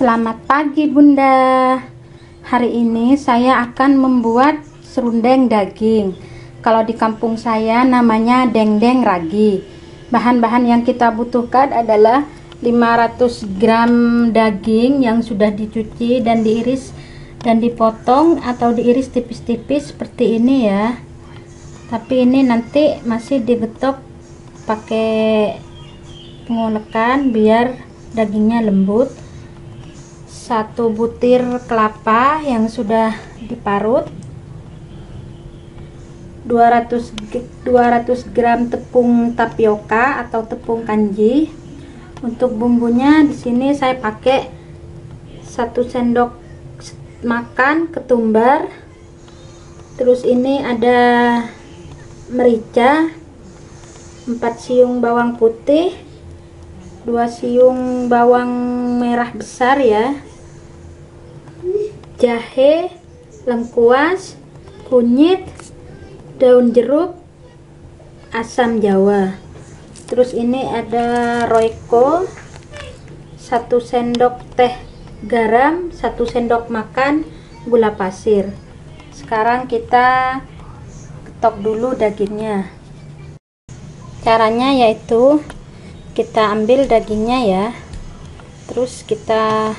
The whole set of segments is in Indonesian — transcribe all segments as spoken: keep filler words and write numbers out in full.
Selamat pagi Bunda. Hari ini saya akan membuat serundeng daging. Kalau di kampung saya namanya dendeng ragi. Bahan-bahan yang kita butuhkan adalah lima ratus gram daging yang sudah dicuci dan diiris dan dipotong atau diiris tipis-tipis seperti ini ya. Tapi ini nanti masih digetok pakai pengolekan biar dagingnya lembut. Satu butir kelapa yang sudah diparut, dua ratus gram tepung tapioka atau tepung kanji. Untuk bumbunya di sini saya pakai satu sendok makan ketumbar. Terus ini ada merica, empat siung bawang putih, dua siung bawang merah besar ya, jahe, lengkuas, kunyit, daun jeruk, asam jawa. Terus ini ada royco, satu sendok teh garam, satu sendok makan gula pasir. Sekarang kita ketok dulu dagingnya. Caranya yaitu kita ambil dagingnya ya, terus kita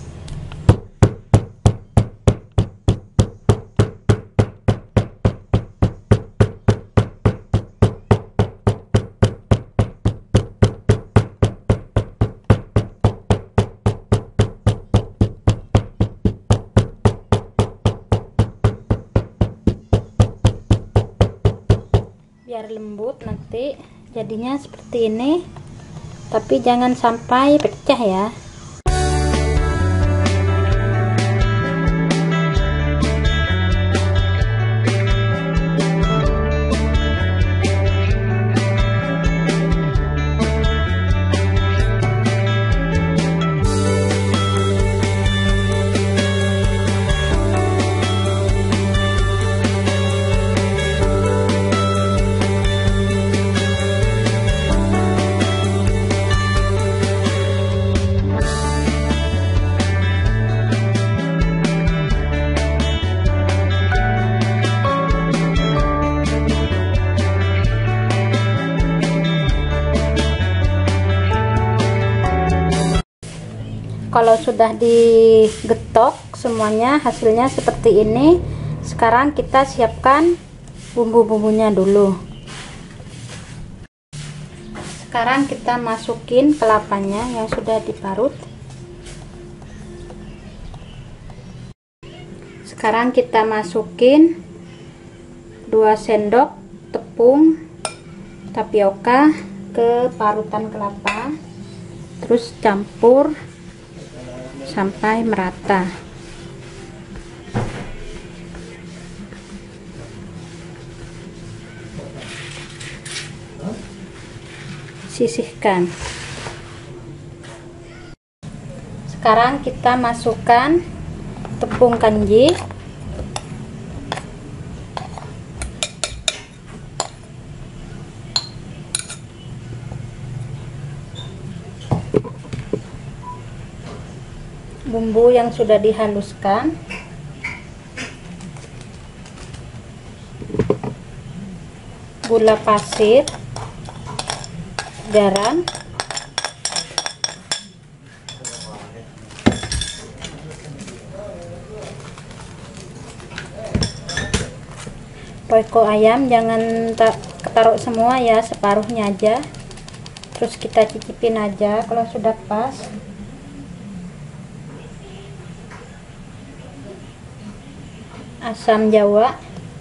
biar lembut, nanti jadinya seperti ini, tapi jangan sampai pecah ya. Kalau sudah digetok semuanya, hasilnya seperti ini. Sekarang kita siapkan bumbu-bumbunya dulu. Sekarang kita masukin kelapanya yang sudah diparut. Sekarang kita masukin dua sendok tepung tapioka ke parutan kelapa, terus campur sampai merata. Sisihkan. Sekarang kita masukkan tepung kanji, bumbu yang sudah dihaluskan, gula pasir, garam, royco ayam jangan tak taruh semua ya, separuhnya aja. Terus kita cicipin aja kalau sudah pas. Asam jawa,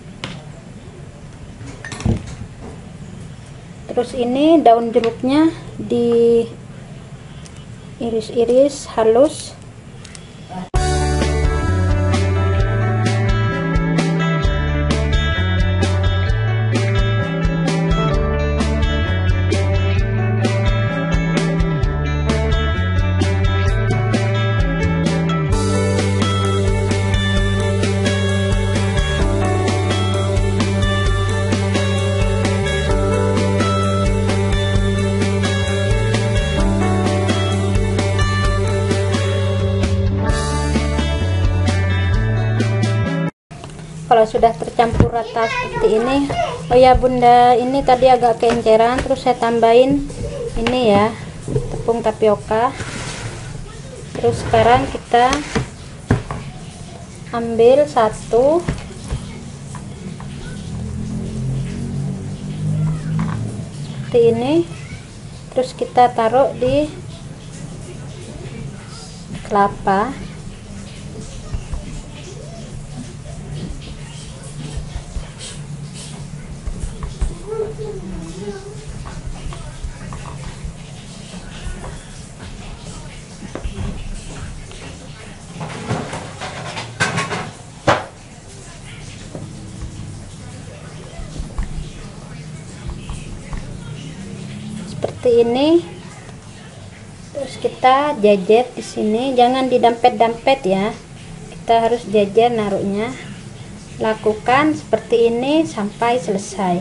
terus ini daun jeruknya diiris-iris halus. Kalau sudah tercampur rata seperti ini, oh ya bunda, ini tadi agak keenceran, terus saya tambahin ini ya, tepung tapioka. Terus sekarang kita ambil satu, seperti ini, terus kita taruh di kelapa. Seperti ini. Terus kita jajet di sini, jangan didampet-dampet ya. Kita harus jajet naruhnya. Lakukan seperti ini sampai selesai.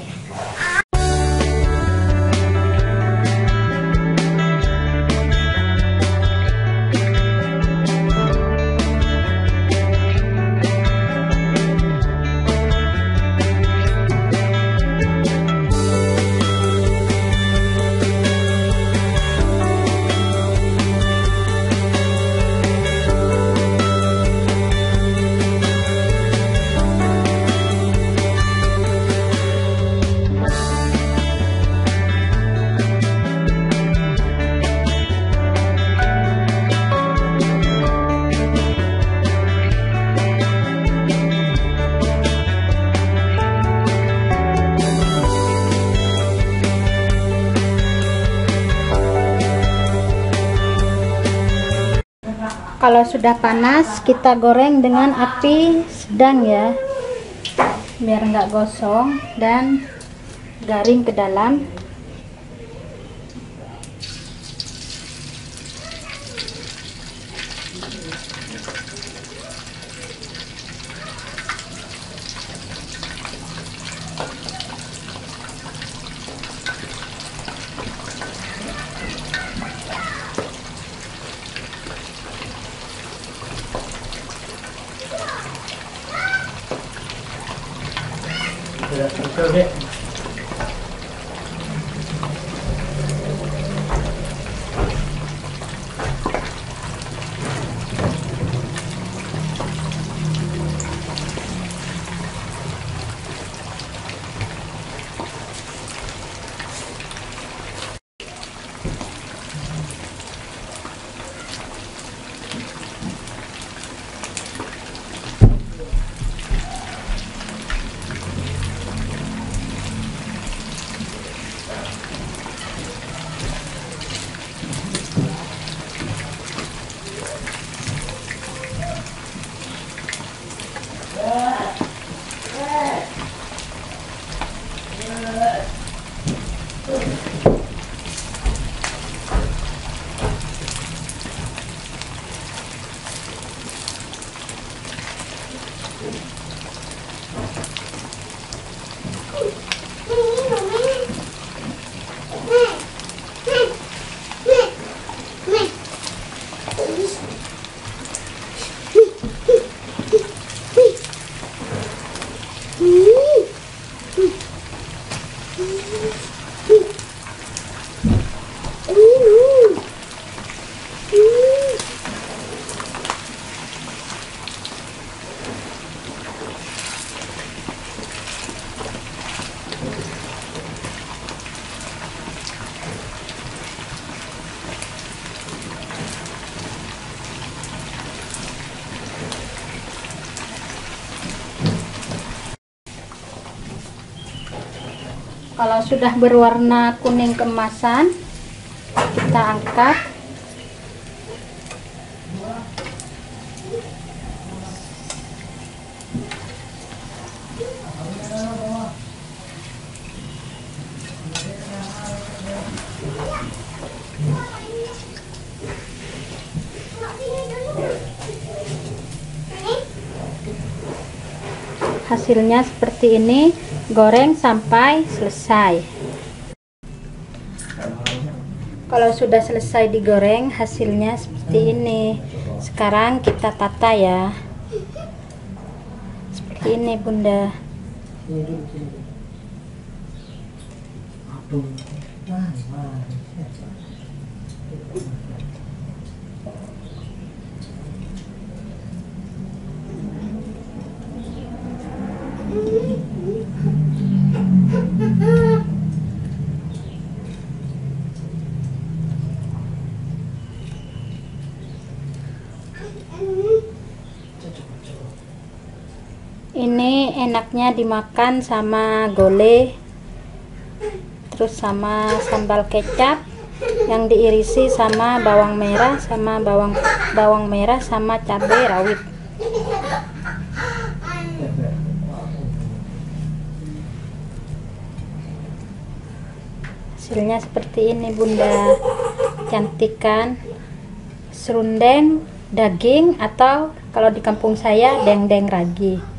Kalau sudah panas, kita goreng dengan api sedang ya, biar nggak gosong dan garing ke dalam. Oke. Kalau sudah berwarna kuning keemasan, kita angkat. Hasilnya seperti ini, goreng sampai selesai. Kalau sudah selesai digoreng, hasilnya seperti ini. Sekarang kita tata ya. Seperti ini Bunda. Sini dulu, sini dulu. Aduh, nah, nah. Ini enaknya dimakan sama gole, terus sama sambal kecap yang diirisi sama bawang merah, sama bawang bawang merah sama cabai rawit. Hasilnya seperti ini Bunda. Cantik kan? Serundeng daging, atau kalau di kampung saya dendeng ragi.